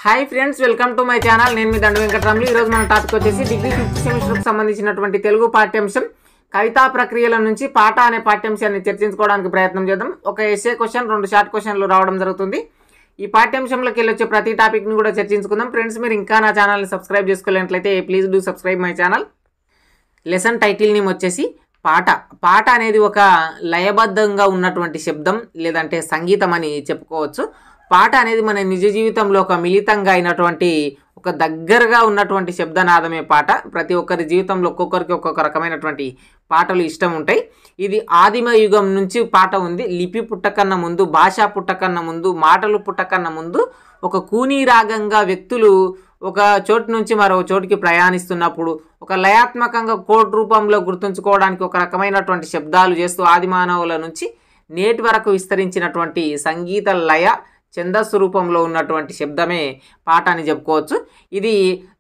Hi friends, welcome to my channel. నేను మీ దండ వెంకటరాములు. ఈరోజు మన టాపిక్ వచ్చేసి డిగ్రీ 5th సెమిస్టర్కి సంబంధించినటువంటి తెలుగు పాఠ్యాంశం కవితా ప్రక్రియల నుంచి పాట అనే పాఠ్యాంశాన్ని చర్చించుకోవడానికి ప్రయత్నం చేద్దాం. ఒక ఎస్ఏ క్వశ్చన్, 2 షార్ట్ క్వశ్చన్లు రావడం జరుగుతుంది. ఈ పాఠ్యాంశంలోకి వెళ్ళొచ్చే ప్రతి టాపిక్ని కూడా చర్చించుకుందాం. ఫ్రెండ్స్, మీరు ఇంకా నా ఛానల్ని సబ్స్క్రైబ్ చేసుకోలేనట్లయితే please do subscribe my channel. Lesson title name వచ్చేసి పాట. పాట అనేది ఒక లయబద్ధంగా ఉన్నటువంటి శబ్దం లేదంటే సంగీతం అని చెప్పుకోవచ్చు. పాట అనేది మన నిజ జీవితంలో ఒక మిళితంగా అయినటువంటి ఒక దగ్గరగా ఉన్నటువంటి శబ్దనాదమే పాట. ప్రతి ఒక్కరి జీవితంలో ఒక్కొక్కరికి ఒక్కొక్క రకమైనటువంటి పాటలు ఇష్టం ఉంటాయి. ఇది ఆదిమ యుగం నుంచి పాట ఉంది. లిపి పుట్టకన్నా ముందు, భాష పుట్టకన్నా ముందు, మాటలు పుట్టకన్నా ముందు ఒక కూనీ రాగంగా వ్యక్తులు ఒక చోటు నుంచి మరో చోటుకి ప్రయాణిస్తున్నప్పుడు ఒక లయాత్మకంగా కోడ్ రూపంలో గుర్తుంచుకోవడానికి ఒక రకమైనటువంటి శబ్దాలు చేస్తూ ఆదిమానవుల నుంచి నేటి వరకు విస్తరించినటువంటి సంగీత లయ ఛందస్సు రూపంలో ఉన్నటువంటి శబ్దమే పాట అని చెప్పుకోవచ్చు. ఇది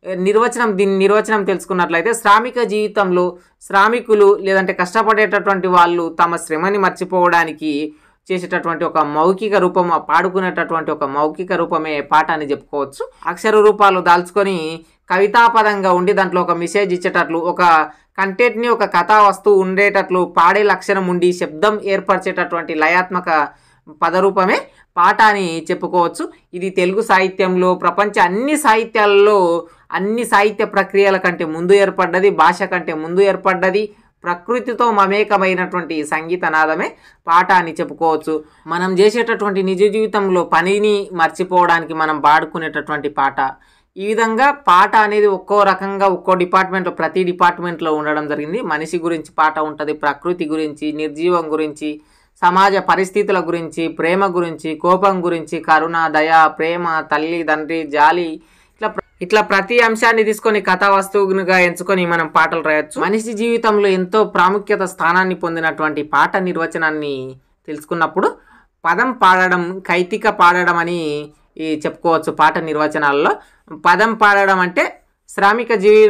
దీని నిర్వచనం తెలుసుకున్నట్లయితే శ్రామిక జీవితంలో శ్రామికులు లేదంటే కష్టపడేటటువంటి వాళ్ళు తమ శ్రమని మర్చిపోవడానికి చేసేటటువంటి ఒక మౌఖిక రూపం, పాడుకునేటటువంటి ఒక మౌఖిక రూపమే పాట అని చెప్పుకోవచ్చు. అక్షర రూపాలు దాల్చుకొని కవితాపదంగా ఉండి దాంట్లో ఒక మెసేజ్ ఇచ్చేటట్లు, ఒక కంటెంట్ని, ఒక కథా వస్తువు ఉండేటట్లు పాడే లక్షణం ఉండి శబ్దం ఏర్పరిచేటటువంటి లయాత్మక పదరూపమే పాట అని చెప్పుకోవచ్చు. ఇది తెలుగు సాహిత్యంలో ప్రపంచ అన్ని సాహిత్యాలలో అన్ని సాహిత్య ప్రక్రియల కంటే ముందు ఏర్పడ్డది, భాష కంటే ముందు ఏర్పడ్డది, ప్రకృతితో మమేకమైనటువంటి సంగీత నాదమే పాట అని చెప్పుకోవచ్చు. మనం చేసేటటువంటి నిజ జీవితంలో పనిని మర్చిపోవడానికి మనం పాడుకునేటటువంటి పాట. ఈ విధంగా పాట అనేది ఒక్కో రకంగా ఒక్కో డిపార్ట్మెంట్లో, ప్రతి డిపార్ట్మెంట్లో ఉండడం జరిగింది. మనిషి గురించి పాట ఉంటుంది, ప్రకృతి గురించి, నిర్జీవం గురించి, సమాజ పరిస్థితుల గురించి, ప్రేమ గురించి, కోపం గురించి, కరుణ, దయ, ప్రేమ, తల్లి, తండ్రి, జాలి, ఇట్లా ప్రతి అంశాన్ని తీసుకొని కథా వస్తువుగా ఎంచుకొని మనం పాటలు రాయొచ్చు. మనిషి జీవితంలో ఎంతో ప్రాముఖ్యత స్థానాన్ని పొందినటువంటి పాట నిర్వచనాన్ని తెలుసుకున్నప్పుడు పదం పాడడం, కైతిక పాడడం అని చెప్పుకోవచ్చు. పాట నిర్వచనాల్లో పదం పాడడం అంటే శ్రామిక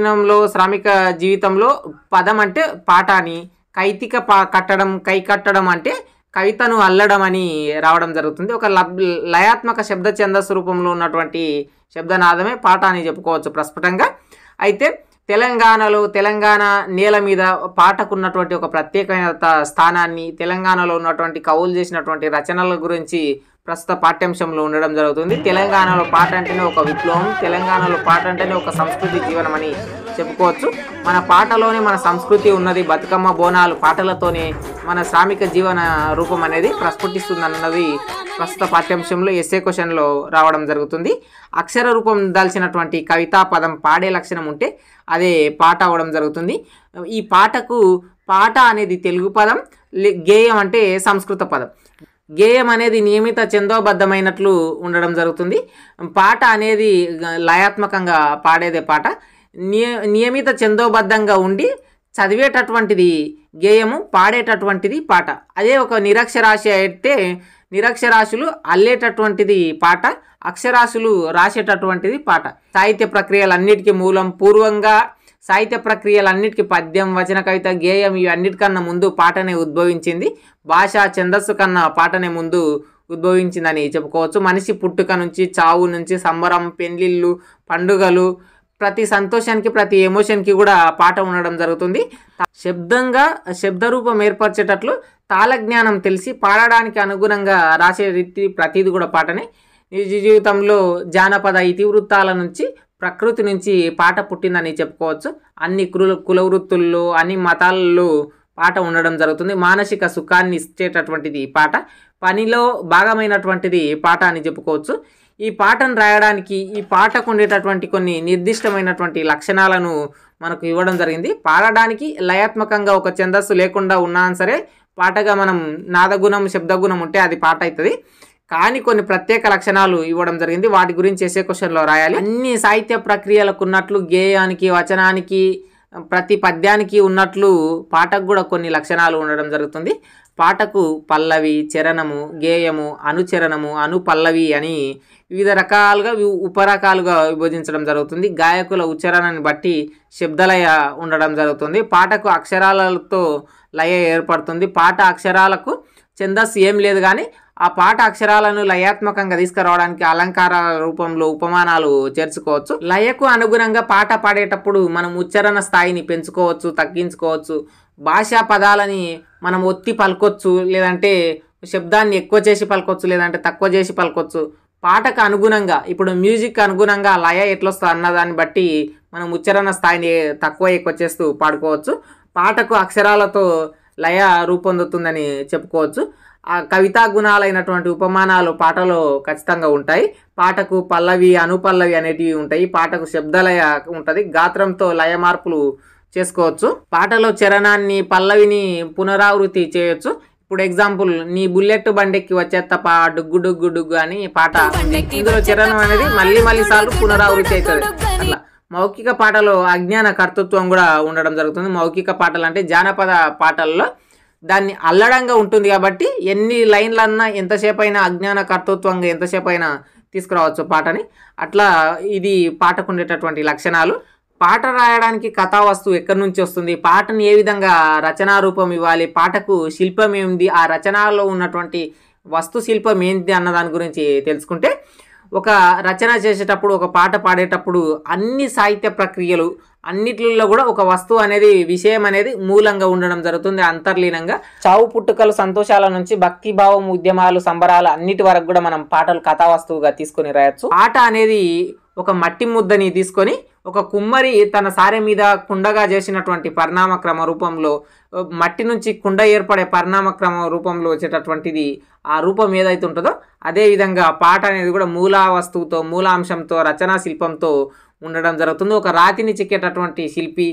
జీవితంలో పదం అంటే పాట అని, కైతిక కట్టడం అంటే కవితను అల్లడం అని రావడం జరుగుతుంది. ఒక లయాత్మక శబ్ద ఛందస్సు రూపంలో ఉన్నటువంటి శబ్దనాదమే పాట అని చెప్పుకోవచ్చు ప్రస్ఫుటంగా. అయితే తెలంగాణ నేల మీద పాటకున్నటువంటి ఒక ప్రత్యేకమైన స్థానాన్ని, తెలంగాణలో ఉన్నటువంటి కవులు చేసినటువంటి రచనల గురించి ప్రస్తుత పాఠ్యాంశంలో ఉండడం జరుగుతుంది. తెలంగాణలో పాట అంటేనే ఒక విప్లవం, తెలంగాణలో పాట అంటేనే ఒక సంస్కృతి జీవనం అని చెప్పుకోవచ్చు. మన పాటలోనే మన సంస్కృతి ఉన్నది. బతుకమ్మ బోనాలు పాటలతోనే మన శ్రామిక జీవన రూపం అనేది ప్రస్ఫుటిస్తుందన్నది ప్రస్తుత పాఠ్యాంశంలో ఎస్ఏ క్వశ్చన్లో రావడం జరుగుతుంది. అక్షర రూపం దాల్చినటువంటి కవితా పదం పాడే లక్షణం ఉంటే అదే పాట అవడం జరుగుతుంది. ఈ పాట అనేది తెలుగు పదం, గేయం అంటే సంస్కృత పదం. గేయం అనేది నియమిత ఛందోబద్ధమైనట్లు ఉండడం జరుగుతుంది. పాట అనేది లయాత్మకంగా పాడేదే పాట. నియమిత ఛందోబద్ధంగా ఉండి చదివేటటువంటిది గేయము, పాడేటటువంటిది పాట. అదే ఒక నిరక్షరాశి అయితే నిరక్షరాశులు అల్లేటటువంటిది పాట, అక్షరాశులు రాసేటటువంటిది పాట. సాహిత్య ప్రక్రియలన్నిటికీ మూలం, పూర్వంగా సాహిత్య ప్రక్రియలన్నిటికీ పద్యం, వచన, కవిత, గేయం ఇవి అన్నిటికన్నా ముందు పాటనే ఉద్భవించింది. భాష ఛందస్సు కన్నా పాటనే ముందు ఉద్భవించిందని చెప్పుకోవచ్చు. మనిషి పుట్టుక నుంచి, చావు నుంచి, సంబరం, పెళ్లిళ్ళు, పండుగలు, ప్రతి సంతోషానికి, ప్రతి ఎమోషన్కి కూడా పాట ఉండడం జరుగుతుంది. శబ్దరూపం ఏర్పరిచేటట్లు తాళజ్ఞానం తెలిసి పాడడానికి అనుగుణంగా రాసే రీతి ప్రతిది కూడా పాటనే. నిజ జీవితంలో జానపద ఇతివృత్తాల నుంచి, ప్రకృతి నుంచి పాట పుట్టిందని చెప్పుకోవచ్చు. అన్ని కుల వృత్తుల్లో, అన్ని మతాల్లో పాట ఉండడం జరుగుతుంది. మానసిక సుఖాన్ని ఇచ్చేటటువంటిది పాట, పనిలో భాగమైనటువంటిది పాట అని చెప్పుకోవచ్చు. ఈ పాటను రాయడానికి ఈ పాటకు ఉండేటటువంటి కొన్ని నిర్దిష్టమైనటువంటి లక్షణాలను మనకు ఇవ్వడం జరిగింది. పాడడానికి లయాత్మకంగా ఒక ఛందస్సు లేకుండా ఉన్నా సరే పాటగా మనం నాదగుణం, శబ్దగుణం ఉంటే అది పాట అవుతుంది. కానీ కొన్ని ప్రత్యేక లక్షణాలు ఇవ్వడం జరిగింది. వాటి గురించి ఎస్ఏ క్వశ్చన్లో రాయాలి. అన్ని సాహిత్య ప్రక్రియలకు ఉన్నట్లు గేయానికి, వచనానికి, ప్రతి పద్యానికి ఉన్నట్లు పాటకు కూడా కొన్ని లక్షణాలు ఉండడం జరుగుతుంది. పాటకు పల్లవి, చరణము, గేయము, అనుచరణము, అనుపల్లవి అని వివిధ రకాలుగా ఉపరకాలుగా విభజించడం జరుగుతుంది. గాయకుల ఉచ్చారణని బట్టి శబ్దలయ ఉండడం జరుగుతుంది. పాటకు అక్షరాలతో లయ ఏర్పడుతుంది. పాట అక్షరాలకు ఛందస్సు ఏం లేదు కానీ ఆ పాట అక్షరాలను లయాత్మకంగా తీసుకురావడానికి అలంకార రూపంలో ఉపమానాలు చేర్చుకోవచ్చు. లయకు అనుగుణంగా పాట పాడేటప్పుడు మనం ఉచ్చారణ స్థాయిని పెంచుకోవచ్చు, తగ్గించుకోవచ్చు. భాషా పదాలని మనం ఒత్తి పలకొచ్చు, లేదంటే శబ్దాన్ని ఎక్కువ చేసి పలకొచ్చు, లేదంటే తక్కువ చేసి పలకొచ్చు. పాటకు అనుగుణంగా ఇప్పుడు మ్యూజిక్ అనుగుణంగా లయ ఎట్లొస్తుంది అన్నదాన్ని బట్టి మనం ఉచ్చారణ స్థాయిని తక్కువ ఎక్కువ చేస్తూ పాడుకోవచ్చు. పాటకు అక్షరాలతో లయ రూపొందుతుందని చెప్పుకోవచ్చు. ఆ కవితా గుణాలైనటువంటి ఉపమానాలు పాటలో ఖచ్చితంగా ఉంటాయి. పాటకు పల్లవి అనుపల్లవి అనేటివి ఉంటాయి. పాటకు శబ్దలయ ఉంటుంది. గాత్రంతో లయ మార్పులు చేసుకోవచ్చు. పాటలో చరణాన్ని పల్లవిని పునరావృతి చేయొచ్చు. ఇప్పుడు ఎగ్జాంపుల్, నీ బుల్లెట్ బండెక్కి వచ్చేత్తపా డుగ్గు డుగ్గు డుగ్గు అని పాట, ఇందులో చరణం అనేది మళ్ళీ సార్లు పునరావృతి అవుతుంది. అట్లా మౌఖిక పాటలో అజ్ఞాన కర్తృత్వం కూడా ఉండడం జరుగుతుంది. మౌఖిక పాటలు అంటే జానపద పాటల్లో దాన్ని అల్లడంగా ఉంటుంది కాబట్టి ఎన్ని లైన్లన్నా ఎంతసేపు అయినా అజ్ఞాన కర్తృత్వంగా ఎంతసేపు అయినా తీసుకురావచ్చు పాటని. అట్లా ఇది పాటకు ఉండేటటువంటి లక్షణాలు. పాట రాయడానికి కథా వస్తువు ఎక్కడి నుంచి వస్తుంది, పాటను ఏ విధంగా రచనా రూపం ఇవ్వాలి, పాటకు శిల్పం ఏంది, ఆ రచనలో ఉన్నటువంటి వస్తు శిల్పం ఏంటి అన్న దాని గురించి తెలుసుకుంటే, ఒక రచన చేసేటప్పుడు ఒక పాట పాడేటప్పుడు అన్ని సాహిత్య ప్రక్రియలు అన్నిటిలో కూడా ఒక వస్తువు అనేది విషయం అనేది మూలంగా ఉండడం జరుగుతుంది అంతర్లీనంగా. చావు పుట్టుకలు సంతోషాల నుంచి భక్తి భావం ఉద్యమాలు సంబరాలు అన్నిటి వరకు కూడా మనం పాటలు కథా వస్తువుగా తీసుకొని రాయొచ్చు. పాట అనేది ఒక మట్టి ముద్దని తీసుకొని ఒక కుమ్మరి తన సారె మీద కుండగా చేసినటువంటి పరిణామక్రమ రూపంలో మట్టి నుంచి కుండ ఏర్పడే పరిణామక్రమ రూపంలో వచ్చేటటువంటిది ఆ రూపం ఏదైతే ఉంటుందో అదేవిధంగా పాట అనేది కూడా మూలా వస్తువుతో మూలాంశంతో రచనా శిల్పంతో ఉండడం జరుగుతుంది. ఒక రాతిని చెక్కేటటువంటి శిల్పి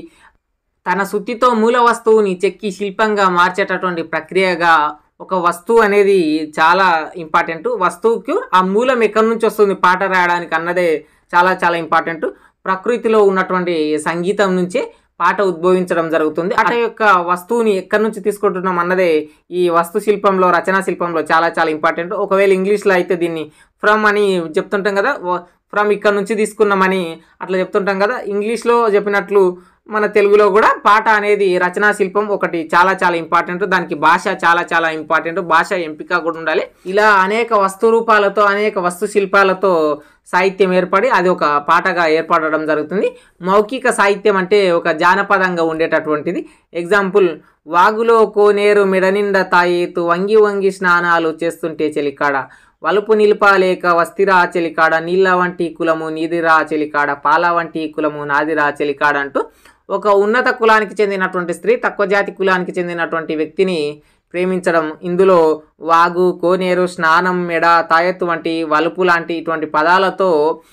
తన సుత్తితో మూల వస్తువుని చెక్కి శిల్పంగా మార్చేటటువంటి ప్రక్రియగా ఒక వస్తువు అనేది చాలా ఇంపార్టెంట్. వస్తువుకు ఆ మూలం ఎక్కడి నుంచి వస్తుంది పాట రాయడానికి అన్నదే చాలా చాలా ఇంపార్టెంట్. ప్రకృతిలో ఉన్నటువంటి సంగీతం నుంచే పాట ఉద్భవించడం జరుగుతుంది. పాట యొక్క వస్తువుని ఎక్కడి నుంచి తీసుకుంటున్నాం అన్నదే ఈ వస్తు శిల్పంలో రచనా శిల్పంలో చాలా చాలా ఇంపార్టెంట్. ఒకవేళ ఇంగ్లీష్లో అయితే దీన్ని ఫ్రమ్ అని చెప్తుంటాం కదా, ఫ్రమ్ ఇక్కడ నుంచి తీసుకున్నామని అట్లా చెప్తుంటాం కదా. ఇంగ్లీష్లో చెప్పినట్లు మన తెలుగులో కూడా పాట అనేది రచనా శిల్పం ఒకటి చాలా చాలా ఇంపార్టెంట్. దానికి భాష చాలా చాలా ఇంపార్టెంట్. భాష ఎంపిక కూడా ఉండాలి. ఇలా అనేక వస్తు రూపాలతో అనేక వస్తు శిల్పాలతో సాహిత్యం ఏర్పడి అది ఒక పాటగా ఏర్పడడం జరుగుతుంది. మౌఖిక సాహిత్యం అంటే ఒక జానపదంగా ఉండేటటువంటిది. ఎగ్జాంపుల్, వాగులో కోనేరు మెడనిండా తాయేతు వంగి వంగి స్నానాలు చేస్తుంటే చెలికాడ వలుపు నిలిపాలేక వస్తిరా చెలికాడ నీళ్ళ వంటి కులము నీదిరా చెలికాడ పాల వంటి కులము నాదిరా చెలికాడ అంటూ ఒక ఉన్నత కులానికి చెందినటువంటి స్త్రీ తక్కువ జాతి కులానికి చెందినటువంటి వ్యక్తిని ప్రేమించడం. ఇందులో వాగు, కోనేరు, స్నానం, మెడ, తాయెత్తు వంటి వలుపు లాంటి ఇటువంటి పదాలతో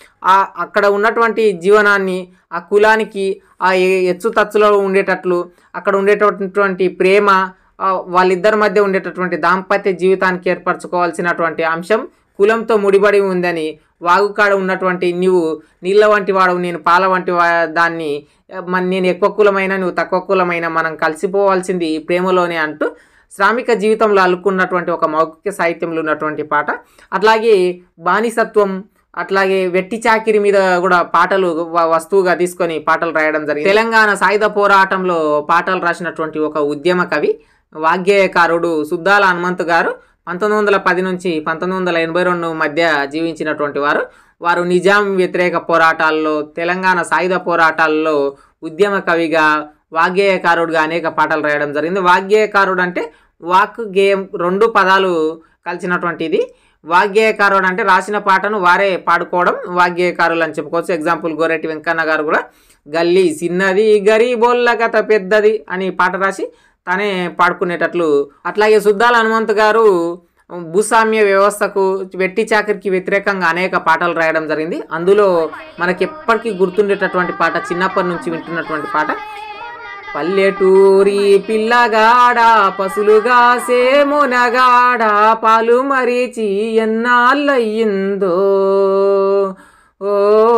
అక్కడ ఉన్నటువంటి జీవనాన్ని ఆ కులానికి ఆ ఎచ్చు తచ్చులో ఉండేటట్లు అక్కడ ఉండేటటువంటి ప్రేమ వాళ్ళిద్దరి మధ్య ఉండేటటువంటి దాంపత్య జీవితానికి ఏర్పరచుకోవాల్సినటువంటి అంశం కులంతో ముడిపడి ఉందని, వాగుకాడ ఉన్నటువంటి నీవు నీళ్ళ వంటి వాడు నేను పాల వంటి దాన్ని నేను ఎక్కువ కులమైన నువ్వు తక్కువ కులమైన మనం కలిసిపోవాల్సింది ప్రేమలోనే అంటూ శ్రామిక జీవితంలో అల్లుకున్నటువంటి ఒక మౌఖిక సాహిత్యంలో ఉన్నటువంటి పాట. అట్లాగే బానిసత్వం అట్లాగే వెట్టి చాకిరి మీద కూడా పాటలు వస్తువుగా తీసుకొని పాటలు రాయడం జరిగింది. తెలంగాణ సాయుధ పోరాటంలో పాటలు రాసినటువంటి ఒక ఉద్యమ కవి వాగ్గేయకారుడు సుద్దాల హనుమంతు గారు 1910 నుంచి 1982 మధ్య జీవించినటువంటి వారు నిజాం వ్యతిరేక పోరాటాల్లో తెలంగాణ సాయుధ పోరాటాల్లో ఉద్యమ కవిగా వాగ్గేయకారుడుగా అనేక పాటలు రాయడం జరిగింది. వాగ్గేయకారుడు అంటే వాక్ గేయం రెండు పదాలు కలిసినటువంటిది. వాగ్గేయకారుడు అంటే రాసిన పాటను వారే పాడుకోవడం వాగ్గేయకారులు అని చెప్పుకోవచ్చు. ఎగ్జాంపుల్, గోరెట్టి వెంకన్న గారు కూడా గల్లీ చిన్నది గరీబోళ్ళ కథ పెద్దది అని పాట రాసి తనే పాడుకునేటట్లు. అట్లాగే సుద్దాల హనుమంతు గారు భూస్వామ్య వ్యవస్థకు వెట్టి చాకరికి వ్యతిరేకంగా అనేక పాటలు రాయడం జరిగింది. అందులో మనకి ఎప్పటికీ గుర్తుండేటటువంటి పాట, చిన్నప్పటి నుంచి వింటున్నటువంటి పాట, పల్లెటూరి పిల్లగాడ పసులుగా సేమునగాడ పాలు మరిచి ఎన్నాళ్ళయ్యిందో ఓ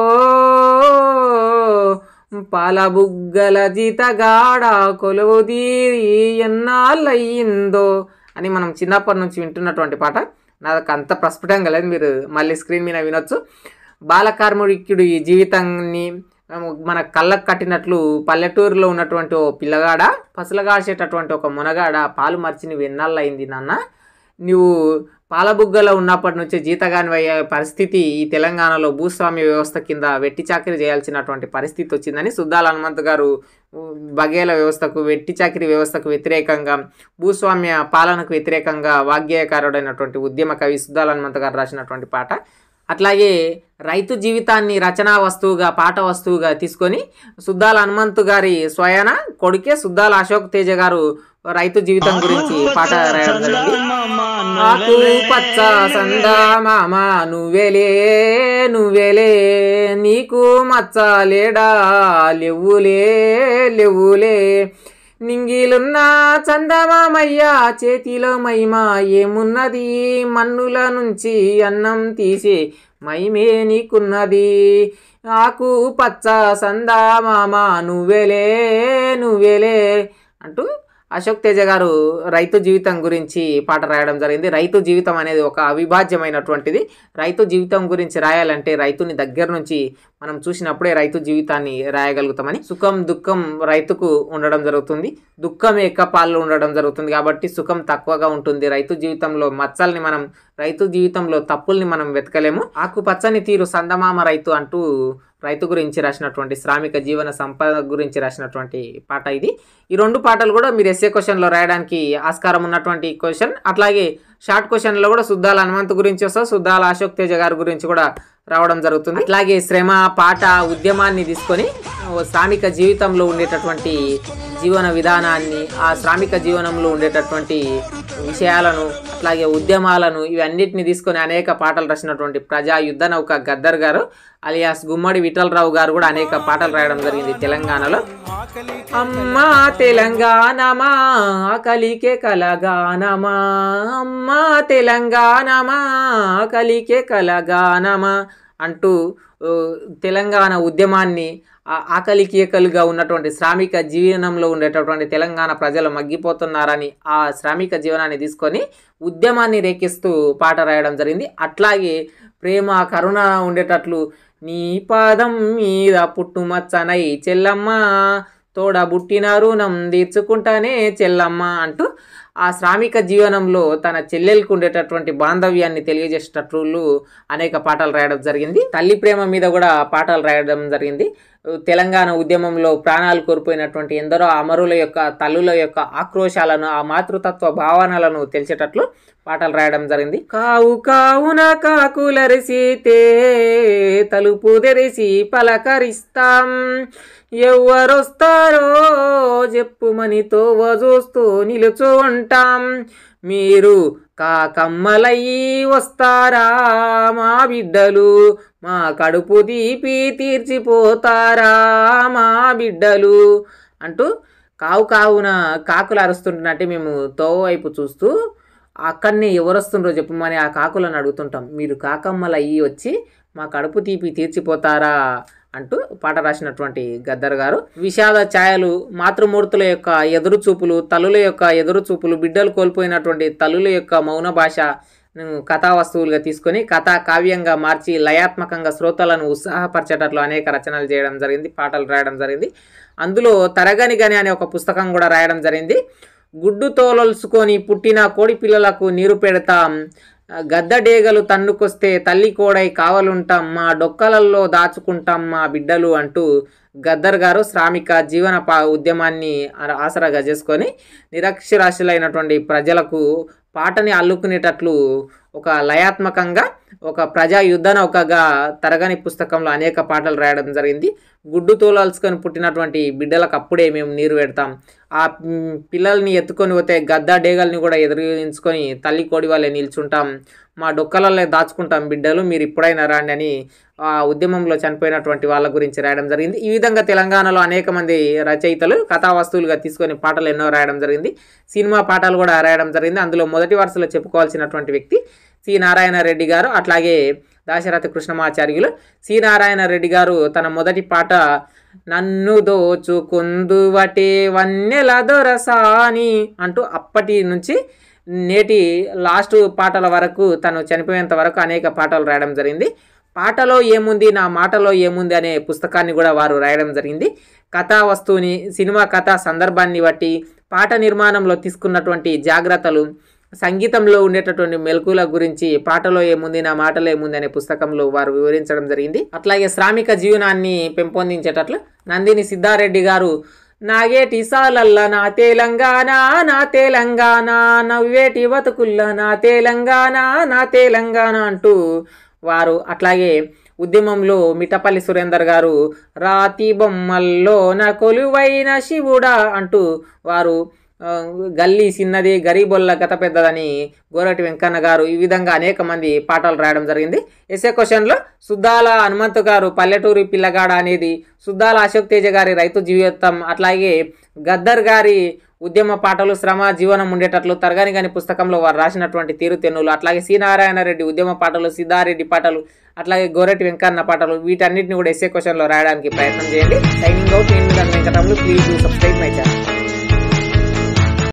పాలబుగ్గల జీతగాడ కొలువు తీరి ఎన్నాళ్ళయ్యిందో అని మనం చిన్నప్పటి నుంచి వింటున్నటువంటి పాట. నాకు అంత ప్రస్ఫుటంగా లేదు, మీరు మళ్ళీ స్క్రీన్ మీద వినొచ్చు. బాలకార్మికుడి ఈ జీవితాన్ని మన కళ్ళకు కట్టినట్లు పల్లెటూరులో ఉన్నటువంటి ఓ పిల్లగాడ పసులగాసేటటువంటి ఒక మునగాడ పాలు మర్చి నువ్వు ఎన్నాళ్ళు అయింది నాన్న, నువ్వు పాలబుగ్గలో ఉన్నప్పటి నుంచి జీతగాని అయ్యే పరిస్థితి ఈ తెలంగాణలో భూస్వామ్య వ్యవస్థ కింద వెట్టి చాకిరీ చేయాల్సినటువంటి పరిస్థితి వచ్చిందని సుద్దాల హనుమంత్ గారు బఘేల వ్యవస్థకు, వెట్టి చాకిరీ వ్యవస్థకు వ్యతిరేకంగా, భూస్వామ్య పాలనకు వ్యతిరేకంగా వాగ్గేయకారుడైనటువంటి ఉద్యమ కవి సుద్దాల హనుమంత్ గారు రాసినటువంటి పాట. అట్లాగే రైతు జీవితాన్ని రచనా వస్తువుగా, పాట వస్తువుగా తీసుకొని సుద్దాల హనుమంతు గారి స్వయాన కొడుకే సుద్దాల అశోక్ తేజ గారు రైతు జీవితం గురించి పాట రాయడం జరిగింది. ఆకు పచ్చ సందా మామ నువ్వేలే నువ్వేలే, నీకు మచ్చ లేడా లెవ్వులే లెవ్వులే, నింగిలున్న చందమామయ్య చేతిలో మైమా ఏమున్నది, మన్నుల నుంచి అన్నం తీసి మైమే నీకున్నది, ఆకు పచ్చ సందా మామ నువ్వేలే నువ్వేలే అంటూ అశోక్ తేజ గారు రైతు జీవితం గురించి పాట రాయడం జరిగింది. రైతు జీవితం అనేది ఒక అవిభాజ్యమైనటువంటిది. రైతు జీవితం గురించి రాయాలంటే రైతుని దగ్గర నుంచి మనం చూసినప్పుడే రైతు జీవితాన్ని రాయగలుగుతామని. సుఖం దుఃఖం రైతుకు ఉండడం జరుగుతుంది, దుఃఖం ఏకపాళ్ళు ఉండడం జరుగుతుంది. కాబట్టి సుఖం తక్కువగా ఉంటుంది. రైతు జీవితంలో మచ్చల్ని మనం, రైతు జీవితంలో తప్పుల్ని మనం వెతకలేము. ఆకుపచ్చని తీరు సందమామ రైతు అంటూ రైతు గురించి రాసినటువంటి, శ్రామిక జీవన సంపద గురించి రాసినటువంటి పాట ఇది. ఈ రెండు పాటలు కూడా మీరు ఎస్ఏ క్వశ్చన్లో రాయడానికి ఆస్కారం ఉన్నటువంటి క్వశ్చన్. అట్లాగే షార్ట్ క్వశ్చన్లో కూడా సుద్దాల హనుమంత్ గురించి వస్తా, సుద్దాల అశోక్ తేజ గారి గురించి కూడా రావడం జరుగుతుంది. అట్లాగే శ్రమ, పాట, ఉద్యమాన్ని తీసుకొని శ్రామిక జీవితంలో ఉండేటటువంటి జీవన విధానాన్ని, ఆ శ్రామిక జీవనంలో ఉండేటటువంటి విషయాలను, అట్లాగే ఉద్యమాలను, ఇవన్నిటిని తీసుకొని అనేక పాటలు రాసినటువంటి ప్రజా యుద్ధ నౌక గద్దర్ గారు అలియాస్ గుమ్మడి విఠలరావు గారు కూడా అనేక పాటలు రాయడం జరిగింది తెలంగాణలో. అమ్మా తెలంగాణమా కలికే కలగానమా, అమ్మా తెలంగాణమా కలికే కలగానమా అంటూ తెలంగాణ ఉద్యమాన్ని, ఆకలి కేకలుగా ఉన్నటువంటి శ్రామిక జీవనంలో ఉండేటటువంటి తెలంగాణ ప్రజలు మగ్గిపోతున్నారని ఆ శ్రామిక జీవనాన్ని తీసుకొని ఉద్యమాన్ని రేకిస్తూ పాట రాయడం జరిగింది. అట్లాగే ప్రేమ, కరుణ ఉండేటట్లు, నీ పాదం మీద పుట్టుమచ్చనై చెల్లమ్మ, తోడబుట్టిన రుణం తీర్చుకుంటానే చెల్లమ్మ అంటూ ఆ శ్రామిక జీవనంలో తన చెల్లెలకు ఉండేటటువంటి బాంధవ్యాన్ని తెలియజేసేటట్లు అనేక పాటలు రాయడం జరిగింది. తల్లి ప్రేమ మీద కూడా పాటలు రాయడం జరిగింది. తెలంగాణ ఉద్యమంలో ప్రాణాలు కోల్పోయినటువంటి ఎందరో అమరుల యొక్క తల్లుల యొక్క ఆక్రోశాలను, ఆ మాతృతత్వ భావనలను తెలిసేటట్లు పాటలు రాయడం జరిగింది. కావు కావున కాకులరిసితే తలుపు తెరిసి పలకరిస్తాం, ఎవరొస్తారో చెప్పుమనితో చూస్తూ నిలుచు ఉంటాం, మీరు కాకమ్మలయ్యి వస్తారా మా బిడ్డలు, మా కడుపు తీపి తీర్చిపోతారా మా బిడ్డలు అంటూ కావు కావున కాకులు అరుస్తుంటున్నట్టే మేము తోవ వైపు చూస్తూ అక్కడనే ఎవరు వస్తుండ్రో చెప్పమని ఆ కాకులను అడుగుతుంటాం, మీరు కాకమ్మలయ్యి వచ్చి మా కడుపు తీపి తీర్చిపోతారా అంటూ పాట రాసినటువంటి గద్దర్ గారు. విషాద ఛాయలు, మాతృమూర్తుల యొక్క ఎదురు చూపులు, తల్లుల యొక్క ఎదురు చూపులు, బిడ్డలు కోల్పోయినటువంటి తల్లుల యొక్క మౌన భాష కథా వస్తువులుగా తీసుకొని కథా కావ్యంగా మార్చి లయాత్మకంగా శ్రోతలను ఉత్సాహపరిచేటట్లు అనేక రచనలు చేయడం జరిగింది, పాటలు రాయడం జరిగింది. అందులో తరగని గని అనే ఒక పుస్తకం కూడా రాయడం జరిగింది. గుడ్డు తోలొల్చుకొని పుట్టిన కోడి పిల్లలకు నీరు పెడతాం, గద్దడేగలు తన్నుకొస్తే తల్లి కోడై కావలుంటాం, మా డొక్కలల్లో దాచుకుంటాం మా బిడ్డలు అంటూ గద్దర్ గారు శ్రామిక జీవన ఉద్యమాన్ని ఆసరాగా చేసుకొని నిరక్షరాస్యులైనటువంటి ప్రజలకు పాటని అల్లుకునేటట్లు ఒక లయాత్మకంగా ఒక ప్రజా యుద్ధ నౌకగా తరగని పుస్తకంలో అనేక పాటలు రాయడం జరిగింది. గుడ్డు తోలాల్చుకొని పుట్టినటువంటి బిడ్డలకు అప్పుడే మేము నీరు పెడతాం, ఆ పిల్లల్ని ఎత్తుకొని పోతే గద్ద డేగల్ని కూడా ఎదురించుకొని తల్లి కోడి వాళ్ళే నిల్చుంటాం, మా డొక్కలలో దాచుకుంటాం బిడ్డలు, మీరు ఇప్పుడైనా రాండి అని ఆ ఉద్యమంలో చనిపోయినటువంటి వాళ్ళ గురించి రాయడం జరిగింది. ఈ విధంగా తెలంగాణలో అనేక మంది రచయితలు కథా వస్తువులుగా తీసుకొని పాటలు ఎన్నో రాయడం జరిగింది. సినిమా పాటలు కూడా రాయడం జరిగింది. అందులో మొదటి వరుసలో చెప్పుకోవాల్సినటువంటి వ్యక్తి సి నారాయణ రెడ్డి గారు, అట్లాగే దాశరథి కృష్ణమాచార్యులు. సి నారాయణ రెడ్డి గారు తన మొదటి పాట నన్ను దోచుకుందువటే వన్నెల దొరసాని అంటూ అప్పటి నుంచి నేటి లాస్ట్ పాటల వరకు తను చనిపోయేంత వరకు అనేక పాటలు రాయడం జరిగింది. పాటలో ఏముంది నా మాటలో ఏముంది అనే పుస్తకాన్ని కూడా వారు రాయడం జరిగింది. కథా వస్తువుని, సినిమా కథా సందర్భాన్ని బట్టి పాట నిర్మాణంలో తీసుకున్నటువంటి జాగ్రత్తలు, సంగీతంలో ఉండేటటువంటి మెలకుల గురించి పాటలో ఏముంది నా మాటలో ఏముంది అనే పుస్తకంలో వారు వివరించడం జరిగింది. అట్లాగే శ్రామిక జీవనాన్ని పెంపొందించేటట్లు నందిని సిద్ధారెడ్డి గారు నాగేటి సాలల్ల నా తెలంగాణ నా తెలంగాణ నవ్వేటి బతుకుల్ల నా తెలంగాణ నా తెలంగాణ అంటూ వారు అట్లాగే ఉద్యమంలో మిఠపల్లి సురేందర్ గారు రాతి బొమ్మల్లో నా కొలువైన శివుడా అంటూ వారు గల్లీ చిన్నది గరీబొల్ల గత పెద్దదని గోరటి వెంకన్న గారు ఈ విధంగా అనేక మంది పాటలు రాయడం జరిగింది. ఎస్ఏ క్వశ్చన్లో సుద్దాల హనుమంతు గారు పల్లెటూరి పిల్లగాడ అనేది, సుద్దాల అశోక్ తేజ గారి రైతు జీవితం, అట్లాగే గద్దర్ గారి ఉద్యమ పాటలు శ్రమ జీవనం ఉండేటట్లు తరగని గాని పుస్తకంలో వారు రాసినటువంటి తీరుతెన్నులు, అట్లాగే సి నారాయణ రెడ్డి ఉద్యమ పాటలు, సిద్ధారెడ్డి పాటలు, అట్లాగే గోరటి వెంకన్న పాటలు, వీటన్నిటిని కూడా ఎస్ఏ క్వశ్చన్లో రాయడానికి ప్రయత్నం చేయండి. Signing out. నేను Venkataramulu. Please do subscribe my channel.